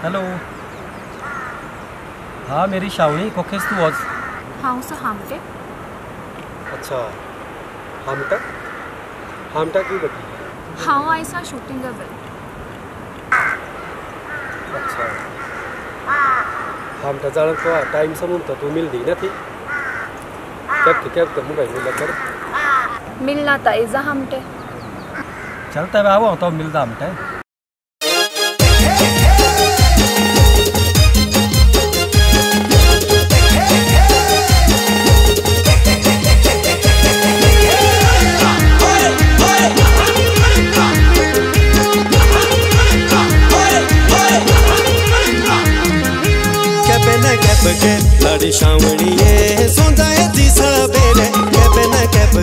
Hello. हाँ मेरी शावणी कोखेस तू आज. हांव सो हामटे. अच्छा हामटा हामटा की बटी. हांव आयसा शूटिंग वेल. अच्छा हामटा जाण को टाइम समून तो तू मिल दी ना थी. कैब मुंबई मिला कर मिलना था इजा हमटे. चलता है आओ तो मिलता हमटे. के लाड़ी शावणीए सोंजाए जी सवेरे कैप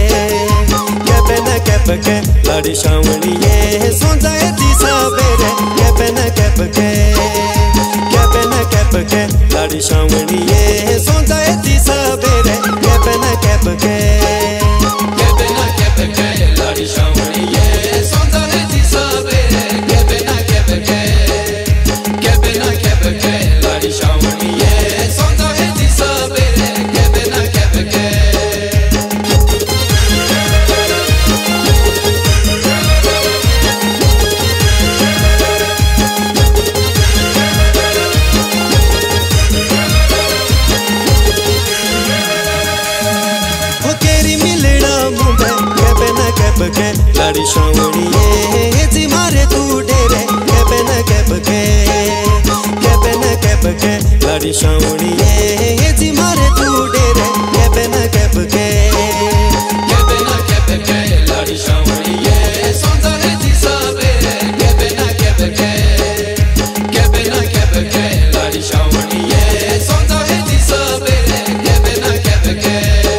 के लाड़ी शावणीए सोंजाए जी सवेरे कैप के लाड़ी शावणीए सोंजाए जी सवेरे कैप के लाड़ी शावणीए सोंजाए जी सवेरे कैप के लाड़ी शावणीए लाड़ी शावणीए जी मारे तू डेरे कैप के लाड़ी शावणीए जी मारे तू डेरे कैप के लाड़ी शावणीए सोंजाए जी सवेरे कैप के लाड़ी शावणीए सोंजाए जी सवेरे कैप के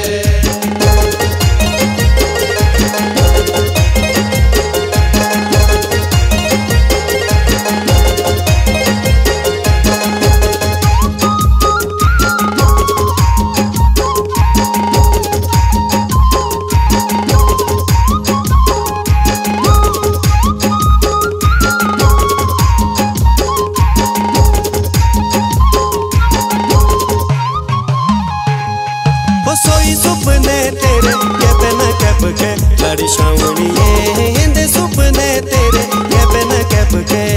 सोई सुपने तेरे कैप के लाड़ी शावणीए हिंदे सुपने तेरे कैप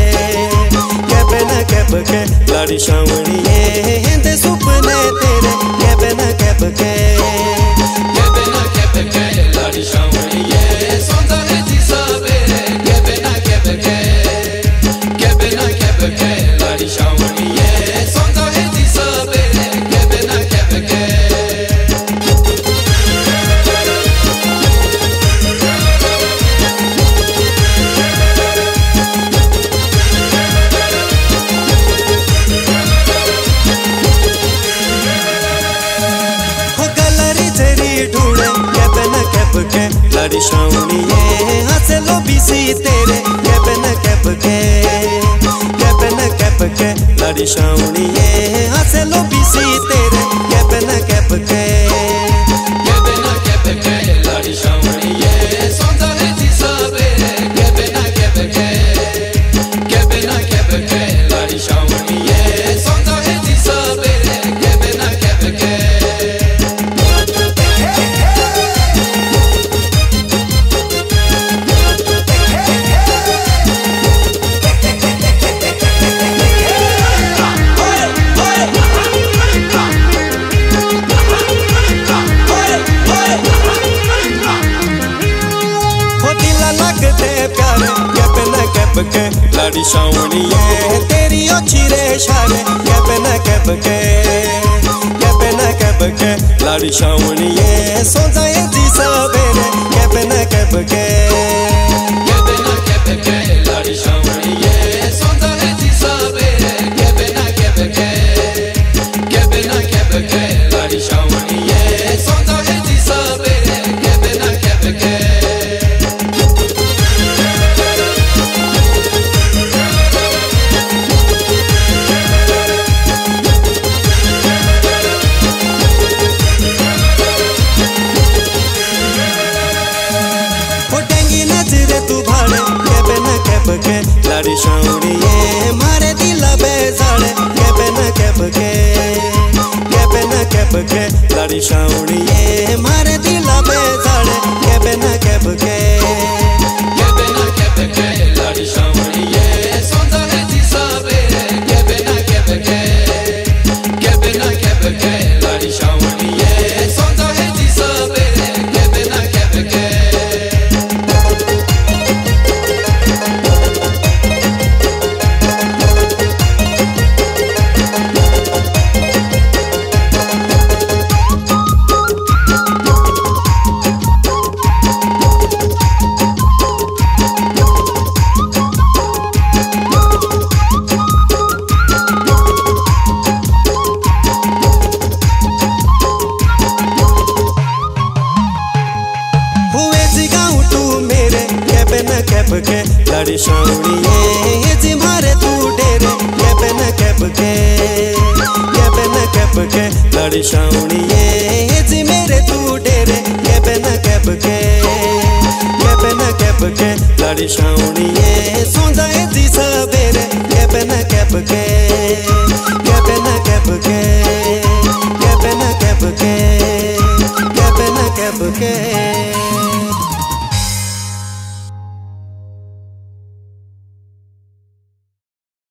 के लाड़ी शावणीए हिंदे सुपने तेरे कैप के लाड़ी शावणीए सोंजाए जी सवेरे कैप के लाड़ी शावणीए सोंजाए जी सवेरे कैप के लाड़ी शावणीए हंसे लो बीसी तेरे कैप के लाड़ी शावणीए हंसे लो बीसी तेरे कैप के लाड़ी शावणीए सोंजाए जी सवेरे कैप के लाड़ी शावणीए सोंजाए जी सवेरे कैप के कैप के लाड़ी शावणीए तेरी अच्छी रेशारे कैप के लाड़ी शावणीए सोंजाए जी सवेरे कैप के लाड़ी शावणीए सोंजाए जी सवेरे कैप के लाड़ी शावणीए सोंजाए जी सवेरे कैप के लाड़ी शावणीए मारे दिल कैब के लड़ी शावणिए मारे दिला बेजाड़े कैब न कैब के लड़ी शावणिए सोंदा है जी सबेरे कैब न कैब के लड़ी शावणिए सोंदा है जी सबेरे कैब न कैब के कैब के लड़ी शावणिए जी मारे तू डेरे कैब न कैब के लड़ी शावणिए जी मेरे तू डेरे कैब न कैब के लड़ी शावणिए सोंदा है जी सबेरे कैब न कैब के